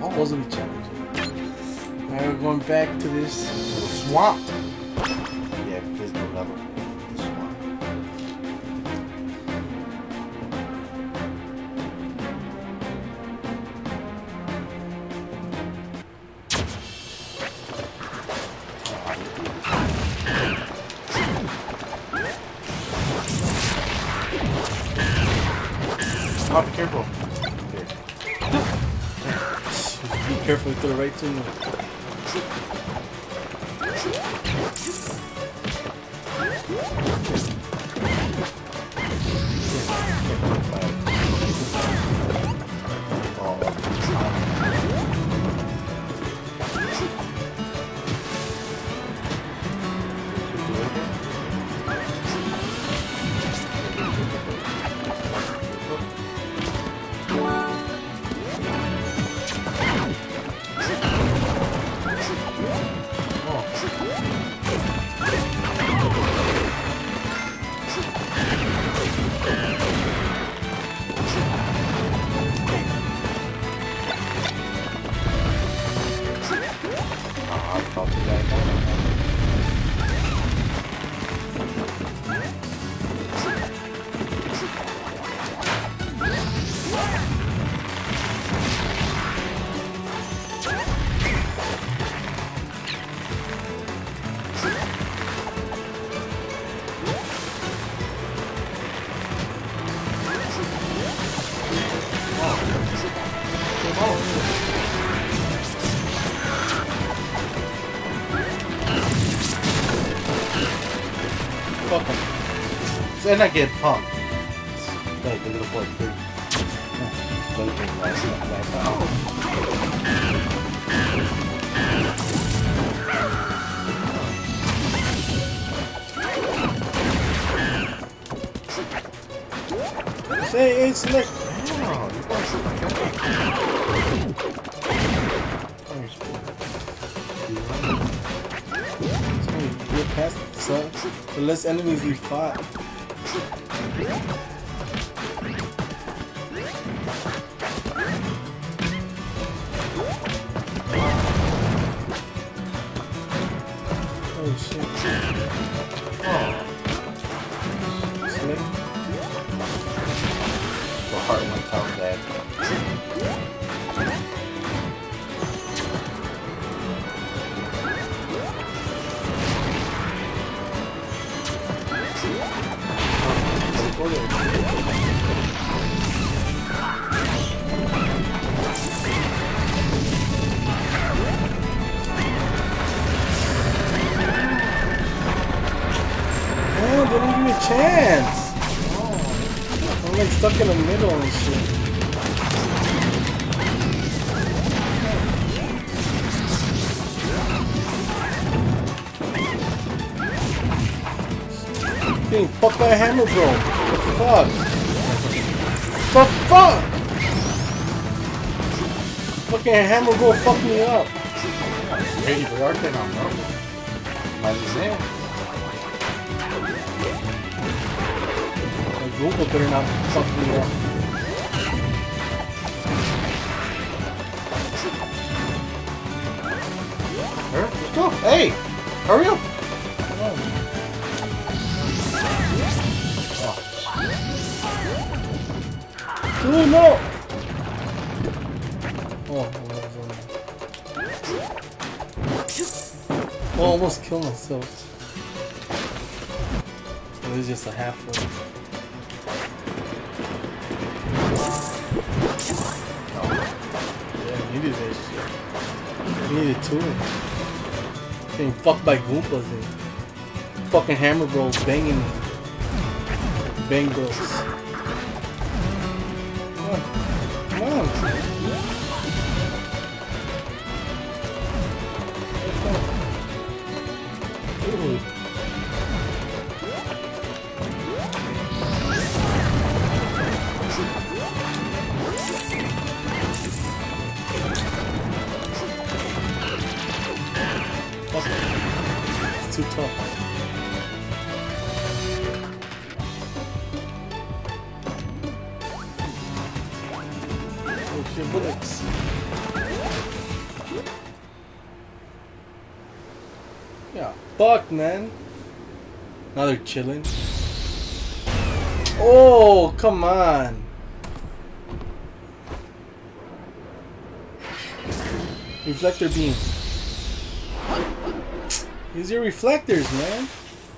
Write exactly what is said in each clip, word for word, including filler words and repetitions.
Supposed to be challenging. Alright, we're going back to this swamp. Yeah, there's no level. Swamp. Oh, be careful. Be careful to the right to me. Fuck him. Then I get pumped. Like the little boy too. Looking like that. Say it's like Oh, you guys are like get past so the less enemies we fought. Oh shit. Oh. Slick. The heart went down that. Oh, they didn't give me a chance. I'm like stuck in the middle and shit. Getting fucked by a hammer, bro. What the fuck? What the fuck? Fucking hammer, bro, fuck me up. Ready for your thing on, bro. Might as well. My Google better not fuck me up. Hurry, let's go. Hey, hurry up. Come on. Oh no! Oh, oh, almost killed myself. It was just a half one. Yeah, I needed that shit. I needed two. Getting fucked by Goombas and fucking hammer bros banging me. Bang bros. Come on. Come on. Ooh. It's too tough. Oh shit, bullets. Yeah, fuck, man. Now they're chilling. Oh, come on. Reflector beam. Use your reflectors, man.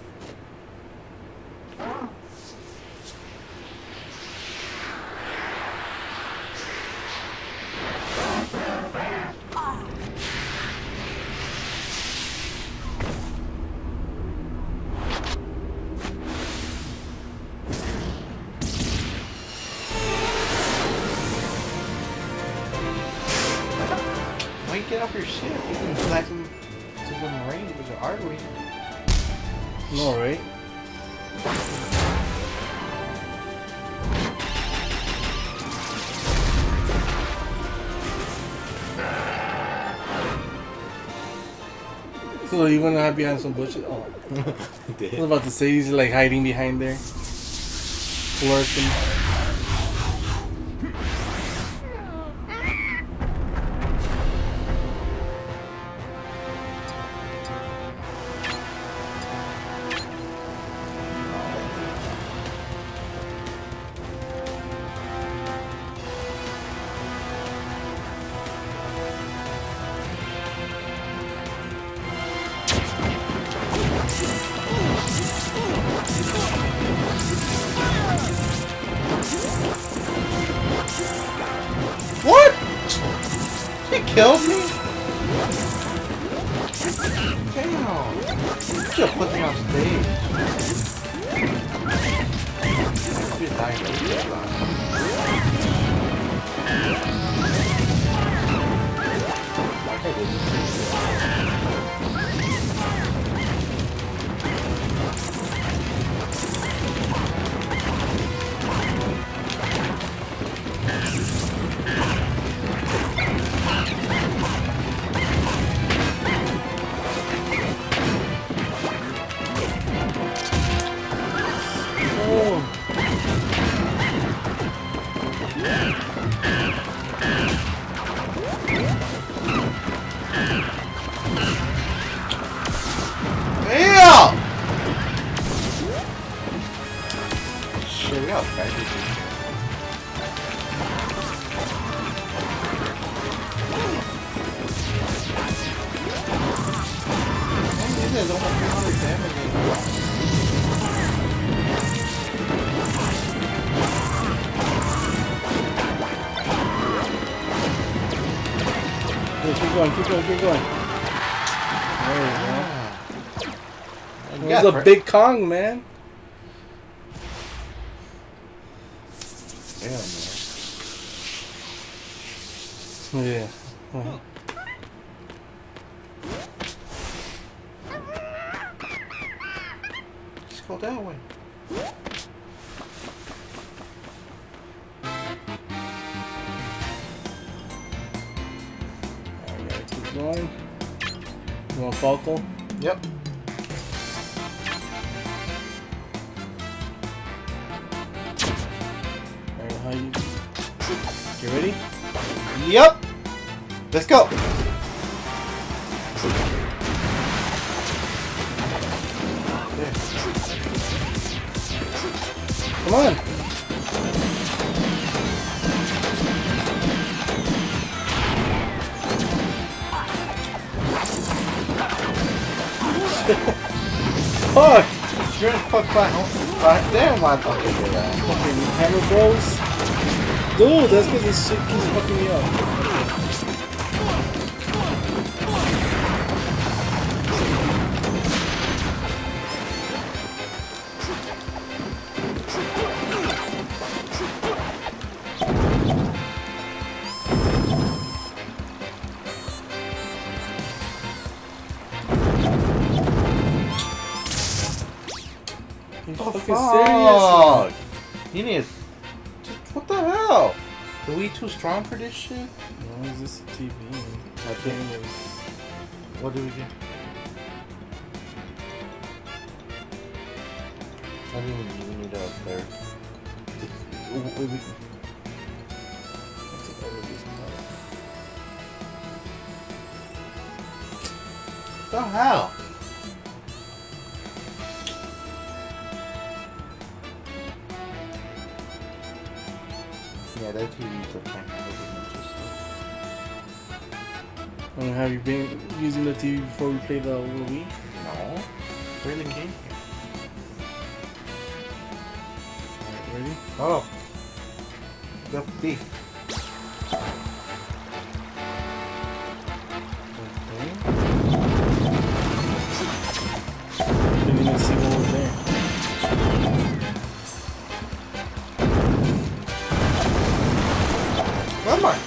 Get off your ship. You can fly some to some range with your artery. No, right? So you wanna hide behind some bushes? Oh, I was about to say he's like hiding behind there, lurking. What? He killed me? Damn. You should have put me on stage. You're dying to get Shit, we got practice. This is almost three hundred damage. Keep going, keep going, keep going. There you go. It was a big Kong, man. Yeah, man. Yeah. Uh-huh. Let's go that way. Alright, keep going. You want Falco? Yep. Alright, how you... You ready? Yep. Let's go. Come on. Fuck. You're gonna fuck my home. Right there, my fucking ass. Fucking Hammer Bros. Dude, that's because this shit keeps fucking me up. Fuck! You need. What the hell? Are we too strong for this shit? No, is this a T V? I think. What do we get? I didn't even we need a player. We, we, we, the hell? Yeah, that T V's a camera. And have you been using the T V before we played the Wii? No. We're in the game here. Alright, ready? Oh. Go B. Okay. Didn't even see what was there. Come on.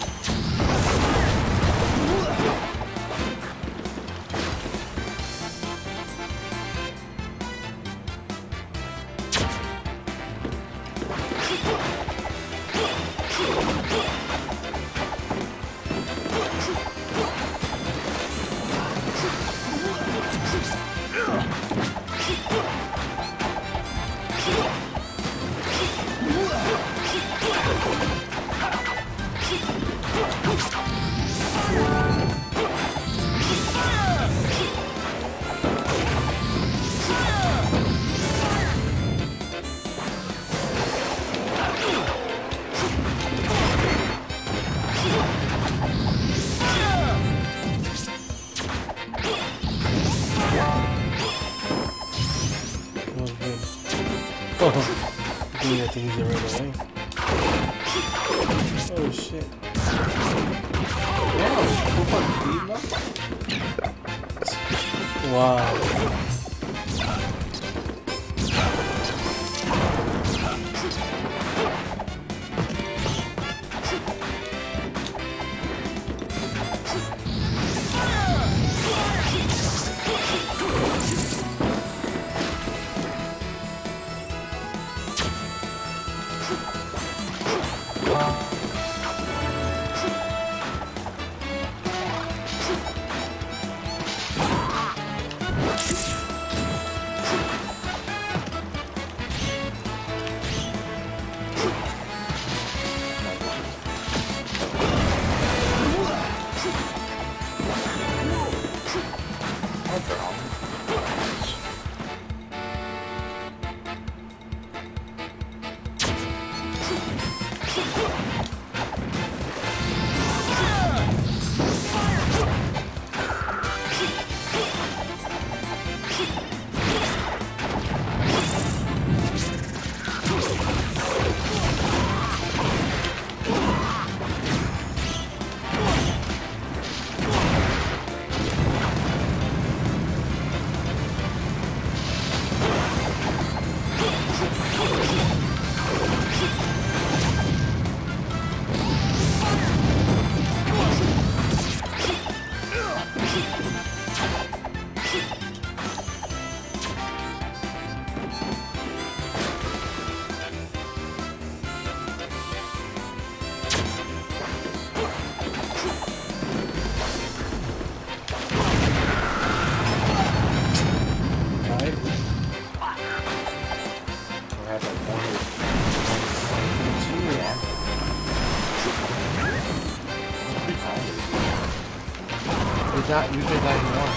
Oh shit. Wow. Not usually not anymore.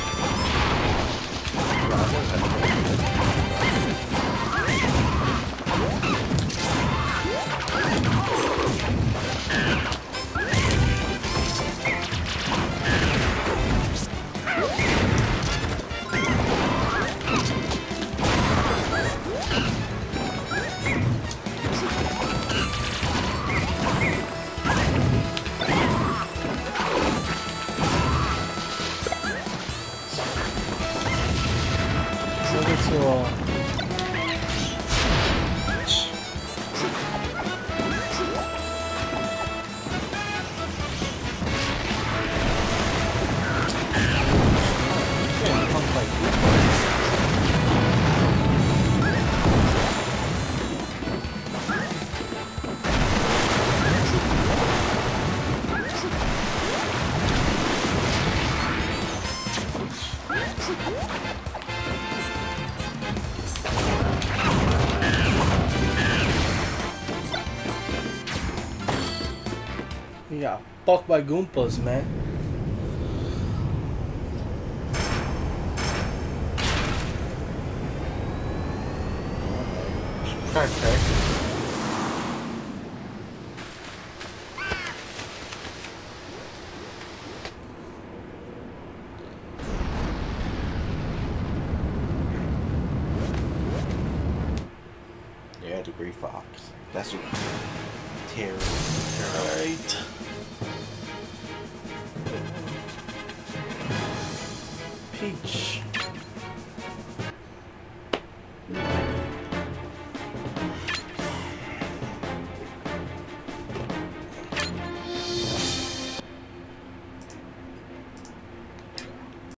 You got fucked by Goombas, man. Okay. the Gray Fox. That's what terror. Alright. Peach.